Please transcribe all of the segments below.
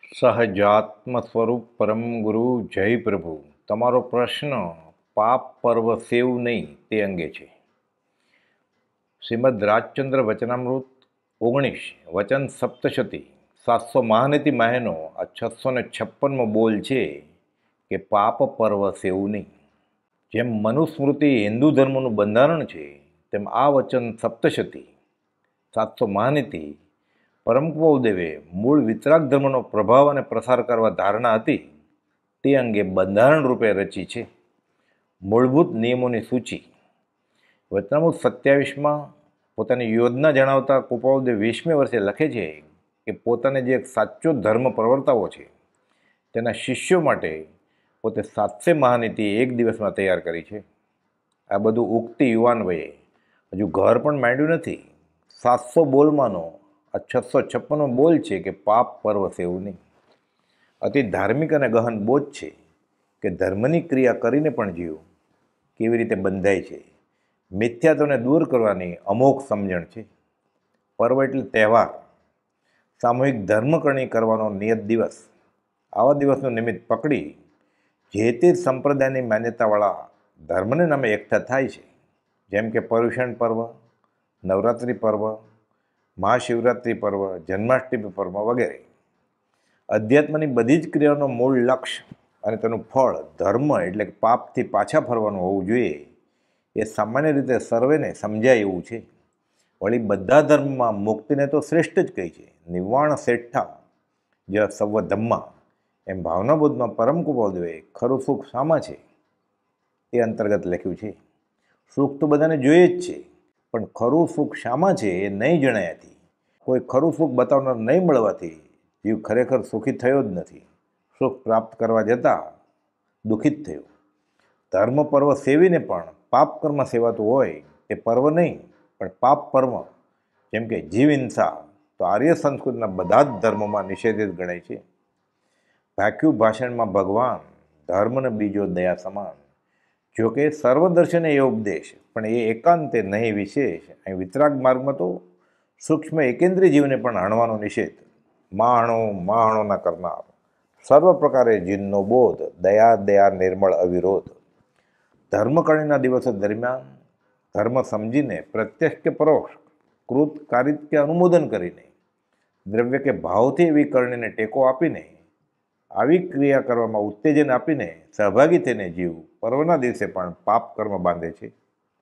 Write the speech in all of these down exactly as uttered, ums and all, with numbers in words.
સહજાત્મ સ્વરૂપ પરમ ગુરુ જય પ્રભુ. તમારો પ્રશ્ન પાપ પર્વ સેવ નહીં તે અંગે છે. શ્રીમદ રાજચંદ્ર વચનામૃત ઓગણીસ વચન સપ્તશતી સાતસો મહાનીતિ માહેનો આ છસો ને છપ્પનમો બોલ છે કે પાપ પર્વ સેવું નહીં. જેમ મનુસ્મૃતિ હિન્દુ ધર્મનું બંધારણ છે તેમ આ વચન સપ્તશતી સાતસો મહાનીતિ પરમ કુવદેવે મૂળ વિતરાગ ધર્મનો પ્રભાવ અને પ્રસાર કરવા ધારણા હતી તે અંગે બંધારણ રૂપે રચી છે. મૂળભૂત નિયમોની સૂચિ. વચનામૃત સત્યાવીસમાં પોતાની યોજના જણાવતા કુપાવદેવ વીસમે વર્ષે લખે છે કે પોતાને જે એક સાચો ધર્મ પ્રવર્તાવો છે તેના શિષ્યો માટે પોતે સાતસે મહાનીતિ એક દિવસમાં તૈયાર કરી છે. આ બધું ઉગતી યુવાન વયે હજુ ઘર પણ માંડ્યું નથી. સાતસો બોલમાંનો આ છસો છપ્પનનો બોલ છે કે પાપ પર્વ સેવું નહીં. અતિ ધાર્મિક અને ગહન બોધ છે કે ધર્મની ક્રિયા કરીને પણ જીવ કેવી રીતે બંધાય છે. મિથ્યાત્વને દૂર કરવાની અમોઘ સમજણ છે. પર્વ એટલે તહેવાર, સામૂહિક ધર્મકરણી કરવાનો નિયત દિવસ. આવા દિવસનું નિમિત્ત પકડી જે તે સંપ્રદાયની માન્યતાવાળા ધર્મને નામે એકઠા થાય છે. જેમ કે પર્યુષણ પર્વ, નવરાત્રિ પર્વ, મહાશિવરાત્રિ પર્વ, જન્માષ્ટમી પર્વ વગેરે. અધ્યાત્મની બધી જ ક્રિયાનો મૂળ લક્ષ્ય અને તેનું ફળ ધર્મ એટલે કે પાપથી પાછા ફરવાનું હોવું જોઈએ એ સામાન્ય રીતે સર્વેને સમજાય એવું છે. વળી બધા ધર્મમાં મુક્તિને તો શ્રેષ્ઠ જ કહી છે. નિર્વાણ શ્રેષ્ઠા જ સર્વ ધમ્મા એમ ભાવનાબોધમાં પરમ કુપાવદેવે ખરું સુખ શામાં છે એ અંતર્ગત લખ્યું છે. સુખ તો બધાને જોઈએ જ છે, પણ ખરું સુખ શામાં છે એ નહીં જણાયાથી, કોઈ ખરું સુખ બતાવનાર નહીં મળવાથી જીવ ખરેખર સુખી થયો જ નથી. સુખ પ્રાપ્ત કરવા જતાં દુઃખિત થયો. ધર્મ પર્વ સેવીને પણ પાપ કર્મ સેવાતું હોય તે પર્વ નહીં પણ પાપ પર્વ. જેમ કે જીવ હિંસા તો આર્ય સંસ્કૃતિના બધા જ ધર્મોમાં નિષેધિત ગણાય છે. ભાખ્યું ભાષણમાં ભગવાન ધર્મને બીજો દયા સમાન. જોકે સર્વદર્શને એ ઉપદેશ પણ એ એકાંતે નહીં વિશેષ. અહીં વિતરાગ માર્ગમાં તો સૂક્ષ્મ એકેન્દ્રીય જીવને પણ હણવાનો નિષેધ. માણો માણોના કરનાર, સર્વ પ્રકારે જીનનો બોધ, દયા દયા નિર્મળ અવિરોધ. ધર્મકરણીના દિવસો દરમિયાન ધર્મ સમજીને પ્રત્યક્ષ કે પરોક્ષ, કૃત કારિત કે અનુમોદન કરીને, દ્રવ્ય કે ભાવથી એવી કરણીને ટેકો આપીને, આવી ક્રિયા કરવામાં ઉત્તેજન આપીને સહભાગી થઈને જીવ પર્વના દિવસે પણ પાપ કર્મ બાંધે છે.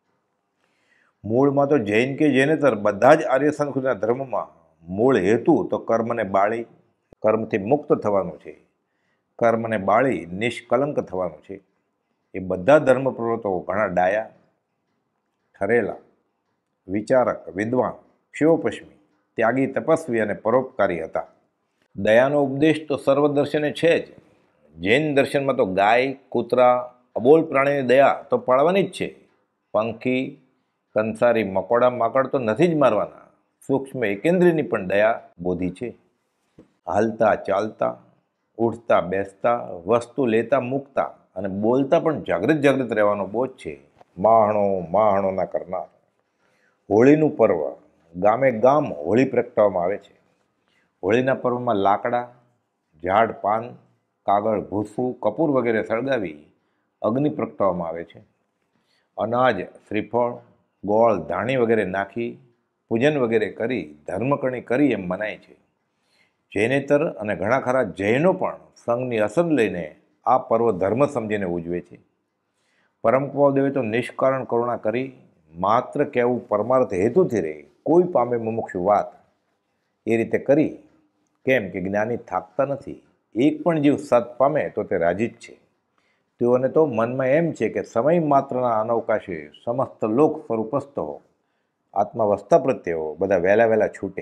મૂળમાં તો જૈન કે જૈનેતર બધા જ આર્ય સંસ્કૃતિના ધર્મમાં મૂળ હેતુ તો કર્મને બાળી કર્મથી મુક્ત થવાનું છે. કર્મને બાળી નિષ્કલંક થવાનું છે. એ બધા ધર્મ પ્રવર્તકો ઘણા ડાયા, ઠરેલા, વિચારક, વિદ્વાન, ક્ષયોપશ્મી, ત્યાગી, તપસ્વી અને પરોપકારી હતા. દયાનો ઉપદેશ તો સર્વદર્શને છે જ. જૈન દર્શનમાં તો ગાય, કૂતરા, અબોલ પ્રાણીની દયા તો પાળવાની જ છે. પંખી, કંસારી, મકોડા, માકડ તો નથી જ મારવાના. સૂક્ષ્મ એકેન્દ્રીની પણ દયા બોધી છે. હાલતા ચાલતા, ઉઠતા બેસતા, વસ્તુ લેતા મૂકતા અને બોલતા પણ જાગૃત જાગૃત રહેવાનો બોધ છે. માણો માણોના કરનાર. હોળીનું પર્વ ગામે ગામ હોળી પ્રગટાવવામાં આવે છે. હોળીના પર્વમાં લાકડા, ઝાડ, પાન, કાગળ, ભૂસું, કપૂર વગેરે સળગાવી અગ્નિ પ્રગટાવવામાં આવે છે. અનાજ, શ્રીફળ, ગોળ, ધાણી વગેરે નાખી પૂજન વગેરે કરી ધર્મકરણી કરી એમ મનાય છે. જૈનેતર અને ઘણા ખરા જૈનો પણ સંઘની અસર લઈને આ પર્વ ધર્મ સમજીને ઉજવે છે. પરમ કુપાવદેવે તો નિષ્કારણ કરુણા કરી માત્ર કહેવું પરમાર્થ હેતુથી રહે કોઈ પામે મુમુક્ષુ વાત એ રીતે કરી. કેમ કે જ્ઞાની થાકતા નથી. એક પણ જીવ સત પામે તો તે રાજી જ છે. તેઓને તો મનમાં એમ છે કે સમય માત્રના અનવકાશે સમસ્ત લોક સ્વરૂપસ્થ હો, આત્માવસ્થા પ્રત્યે બધા વહેલા વહેલા છૂટે.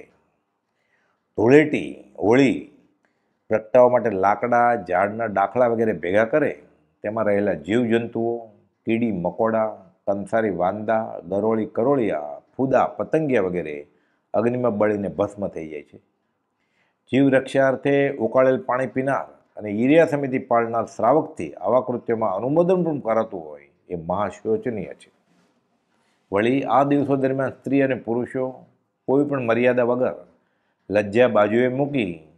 ધૂળેટી હોળી પ્રગટાવવા માટે લાકડા, ઝાડના ડાખલા વગેરે ભેગા કરે. તેમાં રહેલા જીવજંતુઓ, કીડી મકોડા, કંસારી વાંદા, ગરોળી કરોળિયા, ફૂદા પતંગિયા વગેરે અગ્નિમાં બળીને ભસ્મ થઈ જાય છે. જીવ રક્ષાર્થે ઉકાળેલ પાણી પીનાર અને ઈર્યા સમિતિ પાળનાર શ્રાવકથી આવા કૃત્યોમાં અનુમોદન પણ કરાતું હોય એ મહાશોચનીય છે. વળી આ દિવસો દરમિયાન સ્ત્રી અને પુરુષો કોઈ પણ મર્યાદા વગર લજ્જા બાજુએ મૂકી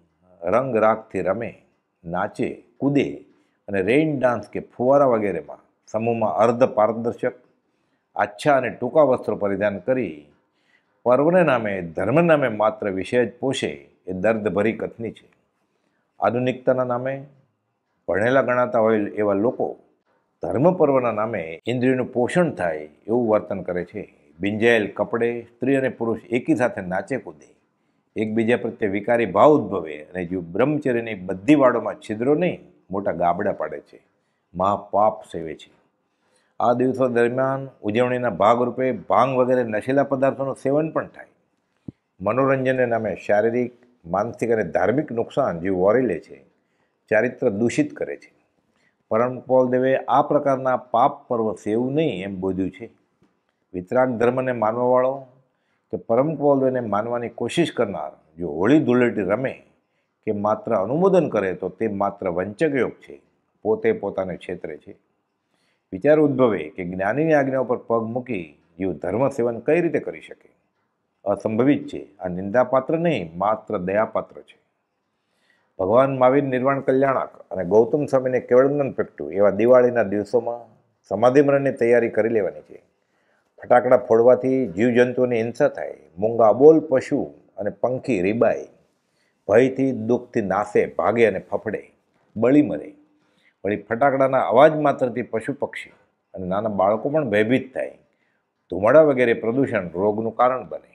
રંગ રાગથી રમે, નાચે, કૂદે અને રેઇન ડાન્સ કે ફુવારા વગેરેમાં સમૂહમાં અર્ધ પારદર્શક આછા અને ટૂંકા વસ્ત્રો પરિધાન કરી પર્વને નામે ધર્મ નામે માત્ર વિષય જ પોષે એ દર્દભરી કથની છે. આધુનિકતાના નામે ભણેલા ગણાતા હોય એવા લોકો ધર્મ પર્વના નામે ઇન્દ્રિયનું પોષણ થાય એવું વર્તન કરે છે. ભીંજાયેલ કપડે સ્ત્રી અને પુરુષ એકી સાથે નાચે કૂદે, એકબીજા પ્રત્યે વિકારી ભાવ ઉદ્ભવે અને જો બ્રહ્મચર્યની બધી વાડોમાં છિદ્રો નહીં મોટા ગાબડા પાડે છે, મહાપાપ સેવે છે. આ દિવસો દરમિયાન ઉજવણીના ભાગરૂપે ભાંગ વગેરે નશીલા પદાર્થોનું સેવન પણ થાય. મનોરંજનને નામે શારીરિક, માનસિક અને ધાર્મિક નુકસાન જીવ વોરી લે છે, ચારિત્ર દૂષિત કરે છે. પરમ કૌલદેવે આ પ્રકારના પાપ પર્વ સેવું નહીં એમ બોધ્યું છે. વિતરાગ ધર્મને માનવાવાળો કે પરમ કૌલદેવને માનવાની કોશિશ કરનાર જો હોળી ધૂળેટી રમે કે માત્ર અનુમોદન કરે તો તે માત્ર વંચક યોગ છે, પોતે પોતાને છેતરે છે. વિચાર ઉદ્ભવે કે જ્ઞાનીની આજ્ઞા ઉપર પગ મૂકી જીવ ધર્મ સેવન કઈ રીતે કરી શકે? અસંભવિત છે. આ નિંદાપાત્ર નહીં, માત્ર દયાપાત્ર છે. ભગવાન મહાવીર નિર્વાણ કલ્યાણક અને ગૌતમ સ્વામીને કેવળજ્ઞાન પ્રગટ્યું એવા દિવાળીના દિવસોમાં સમાધિ મરણની તૈયારી કરી લેવાની છે. ફટાકડા ફોડવાથી જીવજંતુઓની હિંસા થાય, મૂંગા અબોલ પશુ અને પંખી રીબાય, ભયથી દુઃખથી નાસે, ભાગે અને ફફડે, બળી મરે. વળી ફટાકડાના અવાજ માત્રથી પશુ પક્ષી અને નાના બાળકો પણ ભયભીત થાય. ધુમાડા વગેરે પ્રદૂષણ રોગનું કારણ બને.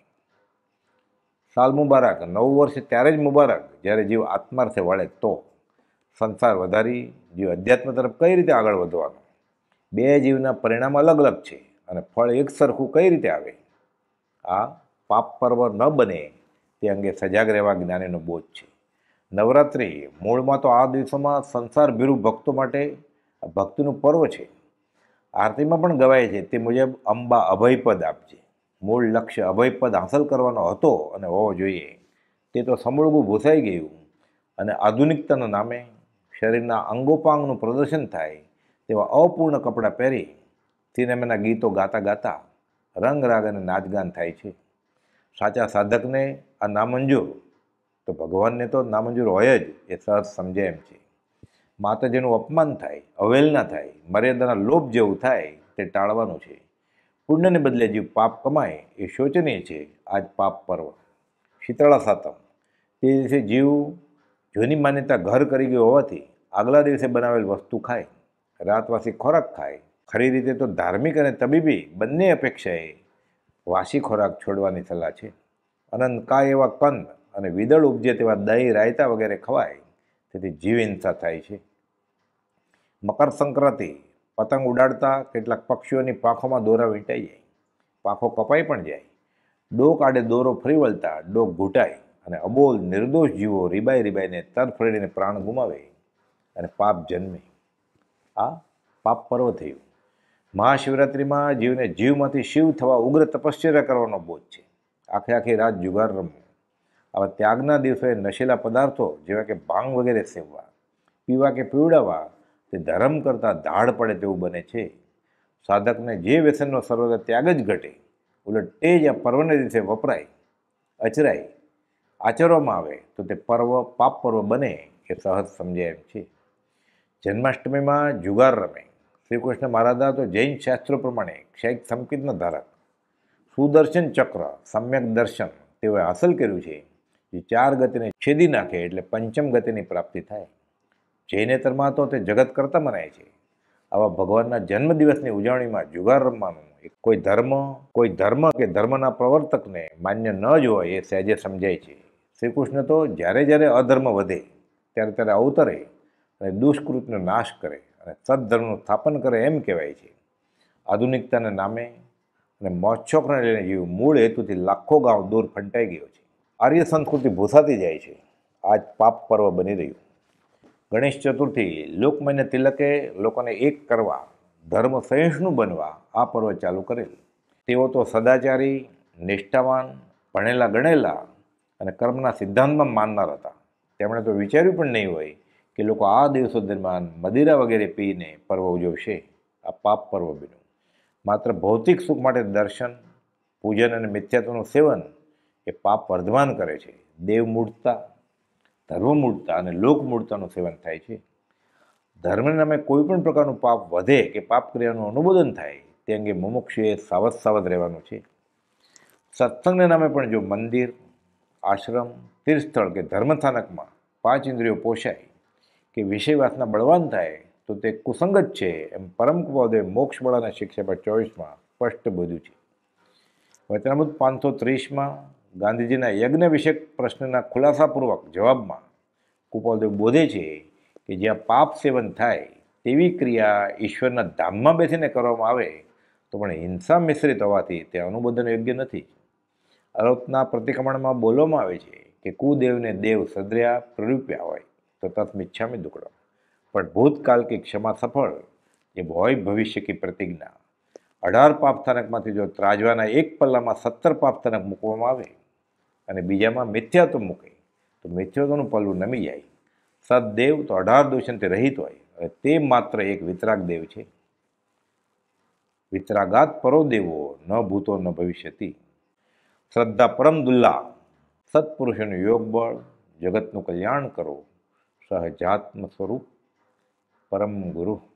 સાલ મુબારક, નવું વર્ષ ત્યારે જ મુબારક જ્યારે જીવ આત્માર્થે વળે તો. સંસાર વધારી જીવ અધ્યાત્મ તરફ કઈ રીતે આગળ વધવાનો? બે જીવના પરિણામ અલગ અલગ છે અને ફળ એક સરખું કઈ રીતે આવે? આ પાપ પર્વ ન બને તે અંગે સજાગ રહેવા જ્ઞાનીનો બોધ છે. નવરાત્રિ મૂળમાં તો આ દિવસોમાં સંસાર ભીરુ ભક્તો માટે ભક્તિનું પર્વ છે. આરતીમાં પણ ગવાય છે તે મુજબ અંબા અભયપદ આપજે. મૂળ લક્ષ્ય અભયપદ હાંસલ કરવાનો હતો અને હોવો જોઈએ, તે તો સમૂળગું ભૂસાઈ ગયું અને આધુનિકતાના નામે શરીરના અંગોપાંગનું પ્રદર્શન થાય તેવા અપૂર્ણ કપડાં પહેરી સિનેમાના ગીતો ગાતા ગાતા રંગ રાગ અને નાચગાન થાય છે. સાચા સાધકને આ નામંજૂર તો ભગવાનને તો નામંજૂર હોય જ એ સહજ સમજાય એમ છે. માતાજીનું અપમાન થાય, અવહેલના થાય, મર્યાદાના લોભ જેવું થાય તે ટાળવાનું છે. પુણ્યને બદલે જીવ પાપ કમાય એ શોચનીય છે. આજ પાપ પર્વ શીતળા સાતમ, તે દિવસે જીવ જૂની માન્યતા ઘર કરી ગયો હોવાથી આગલા દિવસે બનાવેલ વસ્તુ ખાય, રાતવાસી ખોરાક ખાય. ખરી રીતે તો ધાર્મિક અને તબીબી બંને અપેક્ષાએ વાસી ખોરાક છોડવાની સલાહ છે. અનંતકાય એવા કંદ અને વિદળ ઉપજે તેવા દહીં, રાયતા વગેરે ખવાય, તેથી જીવ હિંસા થાય છે. મકર સંક્રાંતિ, પતંગ ઉડાડતા કેટલાક પક્ષીઓની પાંખોમાં દોરા વીંટાઈ જાય, પાંખો કપાઈ પણ જાય. ડોક આડે દોરો ફરી વળતા ડોક ઘૂંટાય અને અબોલ નિર્દોષ જીવો રીબાઈ રીબાઈને તરફડીને પ્રાણ ગુમાવે અને પાપ જન્મે. આ પાપ પર્વ થયું. મહાશિવરાત્રિમાં જીવને જીવમાંથી શિવ થવા ઉગ્ર તપશ્ચર્યા કરવાનો બોધ છે. આખે આખી રાત જુગાર રમવો. આવા ત્યાગના દિવસે નશીલા પદાર્થો જેવા કે ભાંગ વગેરે સેવવા, પીવા કે પીવડાવવા તે ધર્મ કરતાં ધાડ પડે તેવું બને છે. સાધકને જે વ્યસનનો સર્વદા ત્યાગ જ ઘટે, ઉલટ તે જ આ પર્વને દિવસે વપરાય, અચરાય, આચરવામાં આવે તો તે પર્વ પાપ પર્વ બને એ સહજ સમજાય એમ છે. જન્માષ્ટમીમાં જુગાર રમે. શ્રી કૃષ્ણ મહારાજા તો જૈન શાસ્ત્રો પ્રમાણે ક્ષૈક સંકેતના ધારક. સુદર્શન ચક્ર, સમ્યક દર્શન તેઓએ હાંસલ કર્યું છે. જે ચાર ગતિને છેદી નાખે એટલે પંચમ ગતિની પ્રાપ્તિ થાય. જૈનેતરમાં તો તે જગત કરતા મનાય છે. આવા ભગવાનના જન્મદિવસની ઉજવણીમાં જુગાર રમવાનું એક કોઈ ધર્મ કોઈ ધર્મ કે ધર્મના પ્રવર્તકને માન્ય ન જ હોય એ સહેજે સમજાય છે. શ્રી કૃષ્ણ તો જ્યારે જ્યારે અધર્મ વધે ત્યારે ત્યારે અવતરે અને દુષ્કૃતનો નાશ કરે અને સદધર્મનું સ્થાપન કરે એમ કહેવાય છે. આધુનિકતાના નામે અને મોજશોખને લઈને જીવ મૂળ હેતુથી લાખો ગાંવ દૂર ફંટાઈ ગયો છે. આર્ય સંસ્કૃતિ ભૂસાતી જાય છે. આજ પાપ પર્વ બની રહ્યું. ગણેશ ચતુર્થી, લોકમાન્ય તિલકે લોકોને એક કરવા, ધર્મ સહિષ્ણુ બનવા આ પર્વ ચાલુ કરેલ. તેઓ તો સદાચારી, નિષ્ઠાવાન, ભણેલા ગણેલા અને કર્મના સિદ્ધાંતમાં માનનાર હતા. તેમણે તો વિચાર્યું પણ નહીં હોય કે લોકો આ દિવસો દરમિયાન મદિરા વગેરે પીને પર્વ ઉજવશે. આ પાપ પર્વ બન્યું. માત્ર ભૌતિક સુખ માટે દર્શન, પૂજન અને મિથ્યાત્વનું સેવન એ પાપ વર્ધમાન કરે છે. દેવ મૂઢતા, ધર્મમૂળતા અને લોકમૂળતાનું સેવન થાય છે. ધર્મને નામે કોઈ પણ પ્રકારનું પાપ વધે કે પાપ ક્રિયાનું અનુમોદન થાય તે અંગે મુમુક્ષુએ સાવધ સાવધ રહેવાનું છે. સત્સંગને નામે પણ જો મંદિર, આશ્રમ, તીર્થસ્થળ કે ધર્મસ્થાનકમાં પાંચ ઇન્દ્રિયો પોષાય કે વિષય વાસના બળવાન થાય તો તે કુસંગત છે, એમ પરમ કૃપાદે મોક્ષ બળાના શિક્ષાપદ ચોવીસમાં સ્પષ્ટ બોધ્યું છે. વચનામૃત પાંચસો ત્રીસમાં ગાંધીજીના યજ્ઞ વિષયક પ્રશ્નના ખુલાસાપૂર્વક જવાબમાં કૃપાલદેવ બોધે છે કે જ્યાં પાપ સેવન થાય તેવી ક્રિયા ઈશ્વરના ધામમાં બેસીને કરવામાં આવે તો પણ હિંસા મિશ્રિત હોવાથી તે અનુમોદન યોગ્ય નથી. અલોતના પ્રતિક્રમણમાં બોલવામાં આવે છે કે કુદેવને દેવ સદ્ર્યા પ્રરૂપ્યા હોય તો તત્મિચ્છામિ દુક્કડમ, પણ ભૂતકાળ કી ક્ષમા સફળ એ હોય ભવિષ્ય કી પ્રતિજ્ઞા. અઢાર પાપસ્થાનકમાંથી જો ત્રાજવાના એક પલ્લામાં સત્તર પાપસ્થાનક મૂકવામાં આવે અને બીજામાં મિથ્યાત્વ મૂકે તો મિથ્યાત્વનું પલ્લું નમી જાય. સદદેવ તો અઢાર દૂષણથી રહિત હોય અને તે માત્ર એક વિતરાગ દેવ છે. વિતરાગાત પરો દેવો ન ભૂતો ન ભવિષ્યતિ. શ્રદ્ધા પરમ દુલ્લા, સત્પુરુષોનું યોગ બળ, જગતનું કલ્યાણ કરો, સહજાત્મ સ્વરૂપ પરમ ગુરુ.